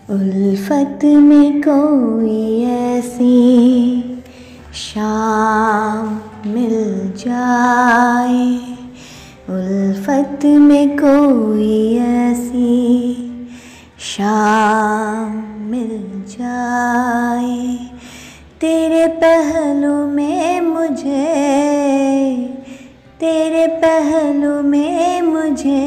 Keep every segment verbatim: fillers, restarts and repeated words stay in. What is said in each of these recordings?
उल्फत में कोई ऐसी शाम मिल जाए, उल्फत में कोई ऐसी शाम मिल जाए, तेरे पहलू में मुझे, तेरे पहलू में मुझे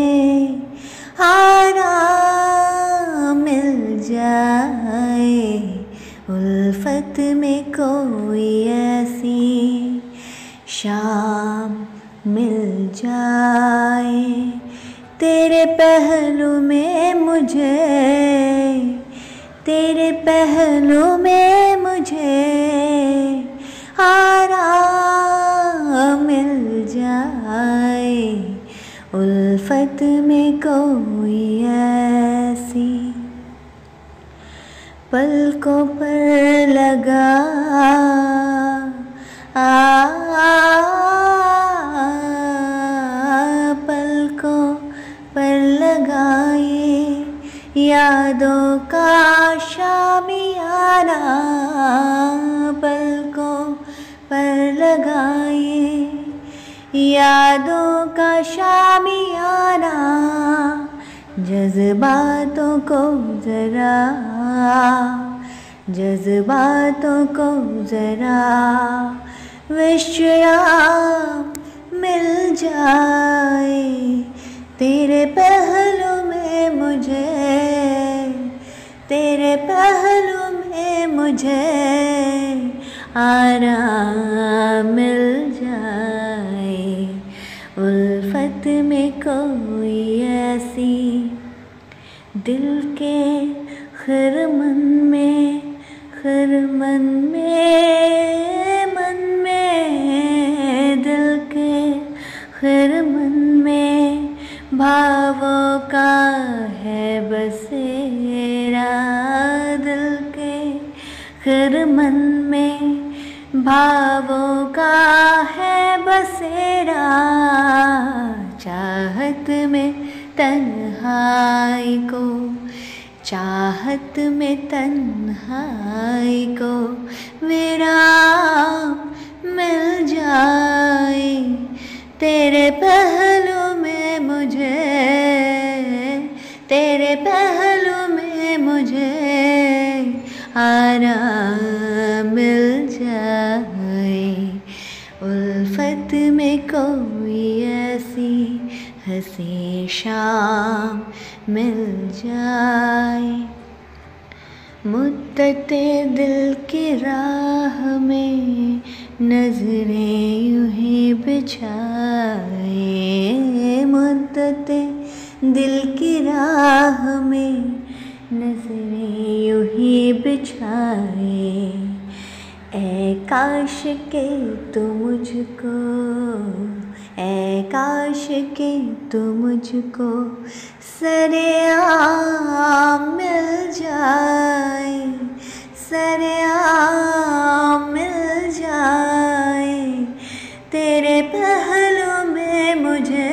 आराम मिल जाए। उल्फत में कोई ऐसी शाम मिल जाए, तेरे पहलू में मुझे, तेरे पहलू में मुझे आराम मिल जाए। उल्फत में कोई ऐसी पलकों पर लगा आ, पलकों पर लगाए यादों का शामियाना, पलकों पर लगाए यादों का शामियाना, जज्बातों को जरा, जज्बातों को जरा विश्राम मिल जाए, तेरे पहलू में मुझे, तेरे पहलू में मुझे आराम मिल जाए। उल्फत में कोई ऐसी दिल के खिरमन में, खिरमन में, मन में, दिल के खिरमन में भावों का है बसेरा, दिल के खिरमन में भावों का है बसेरा, चाहत में तन्हाई को, चाहत में तन्हाई को विराम मिल जाए, तेरे पहलू में मुझे, तेरे पहलू में मुझे आराम मिल जाए। उल्फत में कोई ऐसी हंसी शाम मिल जाए, मुद्दते दिल की राह में नजरें यूं ही बिछाए, मुद्दते दिल की राह में नजरें यूं ही बिछाए, ऐ काश के तू मुझको, ऐ काश के तू मुझको सरेआम मिल जाए, सरेआम मिल जाए, तेरे पहलू में मुझे,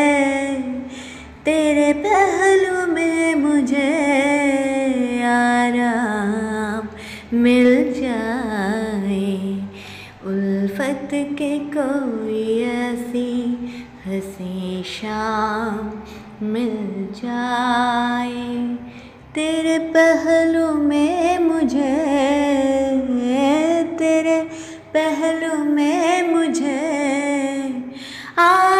तेरे पहलू में मुझे आराम मिल जाए। उल्फत के कोई ऐसी हंसी शाम मिल जाए, तेरे पहलू में मुझे, तेरे पहलू में मुझे आ